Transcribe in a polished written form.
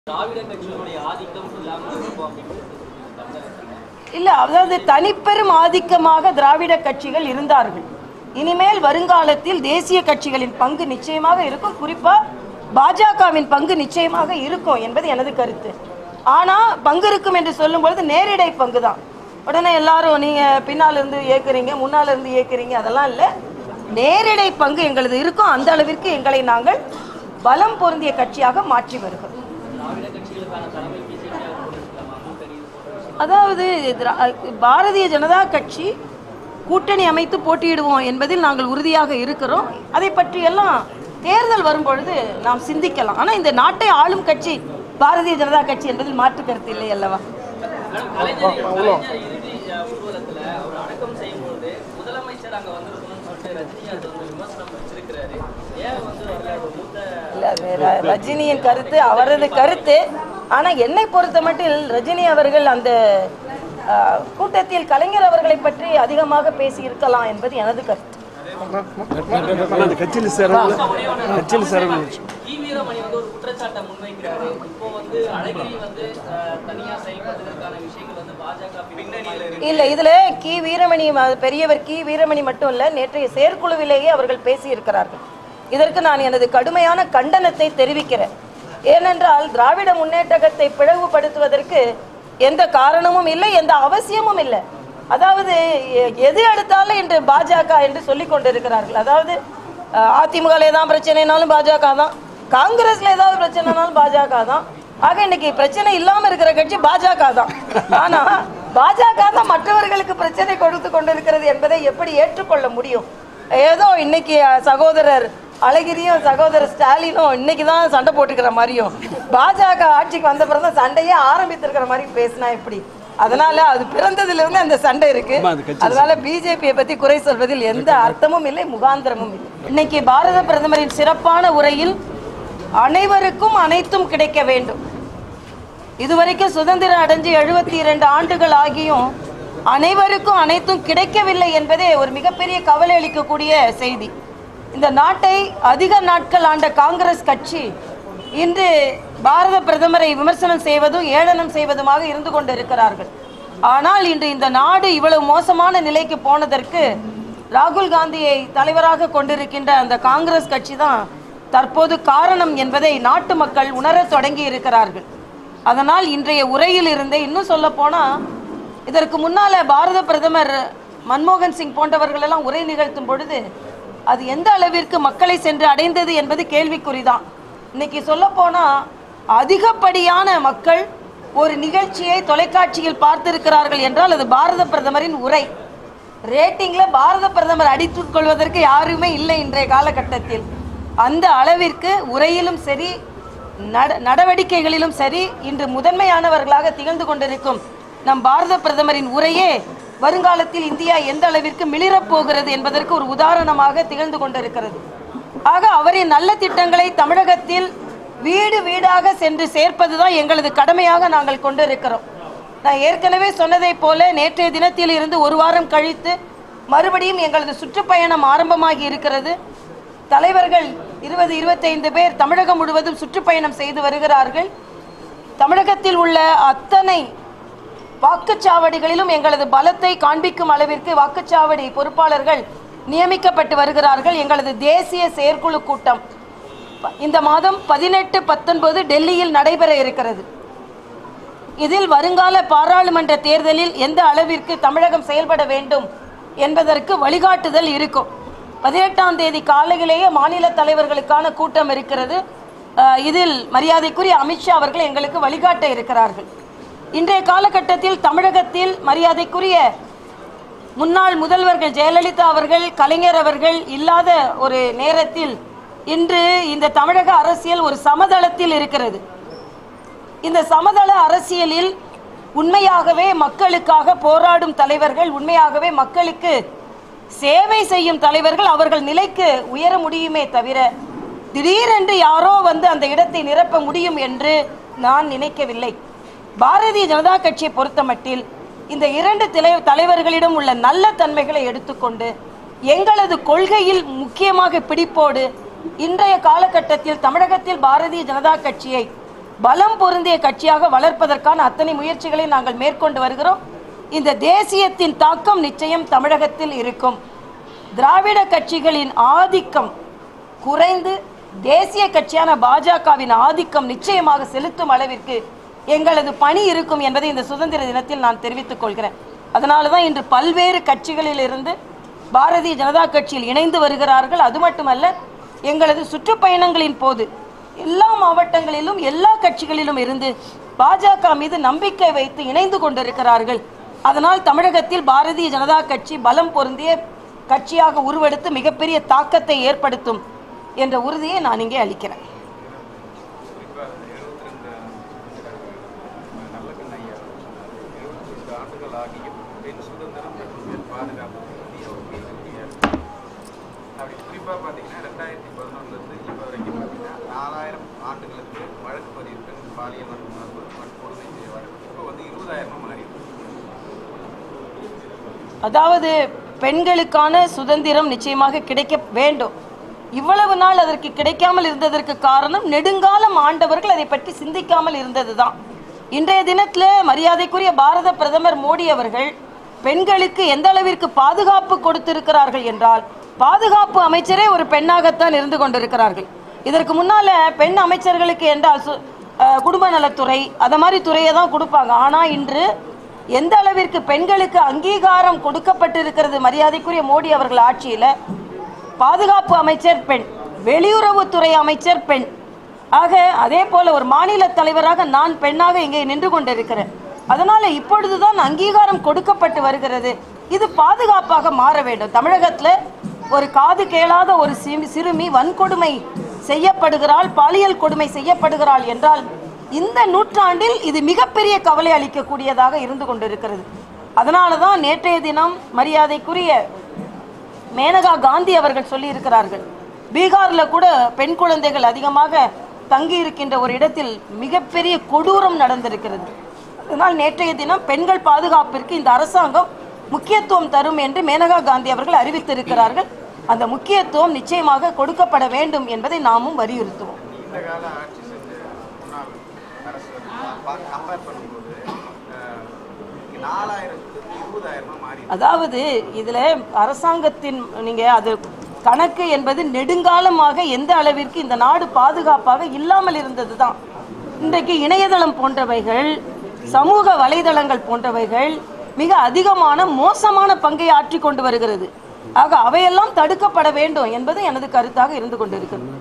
இல்ல, அதாவது தனிப்பெரும் ஆதிக்கமாக திராவிட கட்சிகள் இருந்தார்கள். இனிமேல் வருங்காலத்தில் தேசிய கட்சிகளின் பங்கு நிச்சயமாக இருக்கும், குறிப்பா பாஜகவின் பங்கு நிச்சயமாக இருக்கும் என்பது எனது கருத்து. ஆனா பங்கு இருக்கும் என்று சொல்லும் பொழுது நேரிடை பங்கு தான். உடனே எல்லாரும் நீங்க பின்னால இருந்து இயக்குறீங்க, முன்னால இருந்து இயக்குறீங்க, அதெல்லாம் இல்லை. நேரிடை பங்கு எங்களது இருக்கும். அந்த அளவிற்கு எங்களை நாங்கள் பலம் பொருந்திய கட்சியாக மாற்றி வருகிறோம். அதாவது பாரதிய ஜனதா கட்சி கூட்டணி அமைத்து போட்டியிடுவோம் என்பதில் நாங்கள் உறுதியாக இருக்கிறோம். அதை பற்றியெல்லாம் தேர்தல் வரும்பொழுது நாம் சிந்திக்கலாம். ஆனால் இந்த நாட்டை ஆளும் கட்சி பாரதிய ஜனதா கட்சி என்பதில் மாற்று கருத்து இல்லை அல்லவா? ரஜினியின் கருத்து அவரது கருத்து. ஆனால் என்னை பொறுத்த மட்டில் ரஜினி அவர்கள் அந்த கூட்டத்தில் கலைஞர் அவர்களை பற்றி அதிகமாக பேசி இருக்கலாம் என்பது எனது கருத்து. இல்ல, இதுல கி வீரமணி பெரியவர் கி வீரமணி மட்டும் இல்ல, நேற்றைய செயற்குழுவிலேயே அவர்கள் பேசி இருக்கிறார்கள். இதற்கு நான் எனது கடுமையான கண்டனத்தை தெரிவிக்கிறேன். ஏனென்றால் திராவிட முன்னேற்றத்தை பிளவுபடுத்துவதற்கு எந்த காரணமும் இல்லை, எந்த அவசியமும் இல்லை. அதாவது எது எடுத்தாலும் இன்று பாஜக என்று சொல்லிக் கொண்டிருக்கிறார்கள். அதாவது அதிமுகவில் ஏதாவது பிரச்சனைனாலும் பாஜக தான், காங்கிரஸ்ல ஏதாவது பிரச்சனைனாலும் பாஜக தான். ஆக இன்னைக்கு பிரச்சனை இல்லாம இருக்கிற கட்சி பாஜக தான். ஆனா பாஜக தான் மற்றவர்களுக்கு பிரச்சனை கொடுத்து கொண்டிருக்கிறது என்பதை எப்படி ஏற்றுக்கொள்ள முடியும்? ஏதோ இன்னைக்கு சகோதரர் அழகிரியும் சகோதரர் ஸ்டாலினும் இன்னைக்கு தான் சண்டை போட்டுக்கிற மாதிரியும், பாஜக ஆட்சிக்கு வந்த பிறகு தான் சண்டையே ஆரம்பித்திருக்கிற மாதிரி பேசினா எப்படி? அதனால அது பிறந்ததிலிருந்து அந்த சண்டை இருக்கு. அதனால பிஜேபியை பத்தி குறை சொல்வதில் எந்த அர்த்தமும் இல்லை, முகாந்திரமும் இல்லை. இன்னைக்கு பாரத பிரதமரின் சிறப்பான உரையில் அனைவருக்கும் அனைத்தும் கிடைக்க வேண்டும். இதுவரைக்கும் சுதந்திரம் அடைஞ்சு 72 ஆண்டுகள் ஆகியும் அனைவருக்கும் அனைத்தும் கிடைக்கவில்லை என்பதே ஒரு மிகப்பெரிய கவலை அளிக்கக்கூடிய செய்தி. இந்த நாட்டை அதிக நாட்கள் ஆண்ட காங்கிரஸ் கட்சி இன்று பாரத பிரதமரை விமர்சனம் செய்வதும் ஏளனம் செய்வதுமாக இருந்து கொண்டிருக்கிறார்கள். ஆனால் இன்று இந்த நாடு இவ்வளவு மோசமான நிலைக்கு போனதற்கு ராகுல் காந்தியை தலைவராக கொண்டிருக்கின்ற அந்த காங்கிரஸ் கட்சி தான் தற்போது காரணம் என்பதை நாட்டு மக்கள் உணரத் தொடங்கி இருக்கிறார்கள். அதனால் இன்றைய உரையில் இருந்தே இன்னும் சொல்ல போனா, இதற்கு முன்னால பாரத பிரதமர் மன்மோகன் சிங் போன்றவர்கள் எல்லாம் உரை நிகழ்த்தும் பொழுது அது எந்த அளவிற்கு மக்களை சென்று அடைந்தது என்பது கேள்விக்குறிதான். இன்னைக்கு சொல்ல போனா அதிகப்படியான மக்கள் ஒரு நிகழ்ச்சியை தொலைக்காட்சியில் பார்த்திருக்கிறார்கள் என்றால் அது பாரத பிரதமரின் உரை. ரேட்டிங்ல பாரத பிரதமர் அடித்துக் கொள்வதற்கு யாருமே இல்லை இன்றைய காலகட்டத்தில். அந்த அளவிற்கு உரையிலும் சரி நடவடிக்கைகளிலும் சரி இன்று முதன்மையானவர்களாக திகழ்ந்து கொண்டிருக்கும் நம் பாரத பிரதமரின் உரையே வருங்காலத்தில் இந்தியா எந்த அளவிற்கு மிளிரப் போகிறது என்பதற்கு ஒரு உதாரணமாக திகழ்ந்து கொண்டிருக்கிறது. ஆக அவரின் நல்ல திட்டங்களை தமிழகத்தில் வீடு வீடாக சென்று சேர்ப்பதுதான் எங்களது கடமையாக நாங்கள் கொண்டிருக்கிறோம். நான் ஏற்கனவே சொன்னதை போல நேற்றைய தினத்தில் இருந்து ஒரு வாரம் கழித்து மறுபடியும் எங்களது சுற்றுப்பயணம் ஆரம்பமாகி இருக்கிறது. தலைவர்கள் 20-25 பேர் தமிழகம் முழுவதும் சுற்றுப்பயணம் செய்து வருகிறார்கள். தமிழகத்தில் உள்ள அத்தனை வாக்குச்சாவடிகளிலும் எங்களது பலத்தை காண்பிக்கும் அளவிற்கு வாக்குச்சாவடி பொறுப்பாளர்கள் நியமிக்கப்பட்டு வருகிறார்கள். எங்களது தேசிய செயற்குழு கூட்டம் இந்த மாதம் 18-19 டெல்லியில் நடைபெற இருக்கிறது. இதில் வருங்கால பாராளுமன்ற தேர்தலில் எந்த அளவிற்கு தமிழகம் செயல்பட வேண்டும் என்பதற்கு வழிகாட்டுதல் இருக்கும். 18ஆம் தேதி காலையிலேயே மாநில தலைவர்களுக்கான கூட்டம் இருக்கிறது. இதில் மரியாதைக்குரிய அமித்ஷா அவர்கள் எங்களுக்கு வழிகாட்ட இருக்கிறார்கள். இன்றைய காலகட்டத்தில் தமிழகத்தில் மரியாதைக்குரிய முன்னாள் முதல்வர்கள் ஜெயலலிதா அவர்கள், கலைஞர் அவர்கள் இல்லாத ஒரு நேரத்தில் இன்று இந்த தமிழக அரசியல் ஒரு சமதளத்தில் இருக்கிறது. இந்த சமதள அரசியலில் உண்மையாகவே மக்களுக்காக போராடும் தலைவர்கள், உண்மையாகவே மக்களுக்கு சேவை செய்யும் தலைவர்கள் அவர்கள் நிலைக்கு உயர முடியுமே தவிர திடீரென்று யாரோ வந்து அந்த இடத்தை நிரப்ப முடியும் என்று நான் நினைக்கவில்லை. பாரதிய ஜனதா கட்சியை பொறுத்தமட்டில் இந்த இரண்டு தலைவர்களிடம் உள்ள நல்ல தன்மைகளை எடுத்துக்கொண்டு எங்களது கொள்கையில் முக்கியமாக பிடிப்போடு இன்றைய காலகட்டத்தில் தமிழகத்தில் பாரதிய ஜனதா கட்சியை பலம் பொருந்திய கட்சியாக வளர்ப்பதற்கான அத்தனை முயற்சிகளை நாங்கள் மேற்கொண்டு வருகிறோம். இந்த தேசியத்தின் தாக்கம் நிச்சயம் தமிழகத்தில் இருக்கும். திராவிட கட்சிகளின் ஆதிக்கம் குறைந்து தேசிய கட்சியான பாஜகவின் ஆதிக்கம் நிச்சயமாக செலுத்தும் அளவிற்கு எங்களது பணி இருக்கும் என்பதை இந்த சுதந்திர தினத்தில் நான் தெரிவித்துக் கொள்கிறேன். அதனால தான் இன்று பல்வேறு கட்சிகளிலிருந்து பாரதிய ஜனதா கட்சியில் இணைந்து வருகிறார்கள். அது மட்டுமல்ல, எங்களது சுற்றுப்பயணங்களின் போது எல்லா மாவட்டங்களிலும் எல்லா கட்சிகளிலும் இருந்து பாஜக மீது நம்பிக்கை வைத்து இணைந்து கொண்டிருக்கிறார்கள். அதனால் தமிழகத்தில் பாரதிய ஜனதா கட்சி பலம் பொருந்திய கட்சியாக உருவெடுத்து மிகப்பெரிய தாக்கத்தை ஏற்படுத்தும் என்ற உறுதியை நான் இங்கே அளிக்கிறேன். குறிப்பாக பார்த்தீங்கன்னா 2011 இப்போ வரைக்கும் பார்த்தீங்கன்னா 4000 ஆண்டுகளுக்கு வழக்கு பதிவு பாலியல் கொடுமை செய்வார். இப்போ 20,000 மாறி. அதாவது பெண்களுக்கான சுதந்திரம் நிச்சயமாக கிடைக்க வேண்டும். இவ்வளவு நாள் அதற்கு கிடைக்காமல் இருந்ததற்கு காரணம் நெடுங்காலம் ஆண்டவர்கள் அதை பற்றி சிந்திக்காமல் இருந்தது தான். இன்றைய தினத்தில் மரியாதைக்குரிய பாரத பிரதமர் மோடி அவர்கள் பெண்களுக்கு எந்த அளவிற்கு பாதுகாப்பு கொடுத்திருக்கிறார்கள் என்றால், பாதுகாப்பு அமைச்சரே ஒரு பெண்ணாகத்தான் இருந்து கொண்டிருக்கிறார்கள். இதற்கு முன்னால பெண் அமைச்சர்களுக்கு என்றால் குடும்ப நலத்துறை அத மாதிரி துறையை தான் கொடுப்பாங்க. ஆனால் இன்று எந்த அளவிற்கு பெண்களுக்கு அங்கீகாரம் கொடுக்கப்பட்டிருக்கிறது மரியாதைக்குரிய மோடி அவர்கள் ஆட்சியில். பாதுகாப்பு அமைச்சர் பெண், வெளியுறவுத்துறை அமைச்சர் பெண். ஆக அதே போல ஒரு மாநில தலைவராக நான் பெண்ணாக இங்கே நின்று கொண்டிருக்கிறேன். அதனால இப்பொழுதுதான் அங்கீகாரம் கொடுக்கப்பட்டு வருகிறது. இது பாதுகாப்பாக மாற வேண்டும். தமிழகத்தில் ஒரு காது கேளாத ஒரு சிறுமி வன்கொடுமை செய்யப்படுகிறாள், பாலியல் கொடுமை செய்யப்படுகிறாள் என்றால் இந்த நூற்றாண்டில் இது மிகப்பெரிய கவலை அளிக்கக்கூடியதாக இருந்து கொண்டிருக்கிறது. அதனால தான் நேற்றைய தினம் மரியாதைக்குரிய மேனகா காந்தி அவர்கள் சொல்லியிருக்கிறார்கள், பீகாரில் கூட பெண் குழந்தைகள் அதிகமாக தங்கி இருக்கின்ற ஒரு இடத்தில் மிகப்பெரிய கொடூரம் நடந்திருக்கிறது. அதனால் நேற்றைய தினம் பெண்கள் பாதுகாப்பிற்கு இந்த அரசாங்கம் முக்கியத்துவம் தரும் என்று மேனகா காந்தி அவர்கள் அறிவித்திருக்கிறார்கள். அந்த முக்கியத்துவம் நிச்சயமாக கொடுக்கப்பட வேண்டும் என்பதை நாமும் வலியுறுத்துவோம். அதாவது இதில் அரசாங்கத்தின் நீங்கள் அது கணக்கு என்பது நெடுங்காலமாக எந்த அளவிற்கு இந்த நாடு பாதுகாப்பாக இல்லாமல் இருந்தது தான். இன்றைக்கு இணையதளம் போன்றவைகள், சமூக வலைதளங்கள் போன்றவைகள் மிக அதிகமான மோசமான பங்கை ஆற்றி கொண்டு வருகிறது. ஆக அவையெல்லாம் தடுக்கப்பட வேண்டும் என்பது எனது கருத்தாக இருந்து கொண்டிருக்கிறது.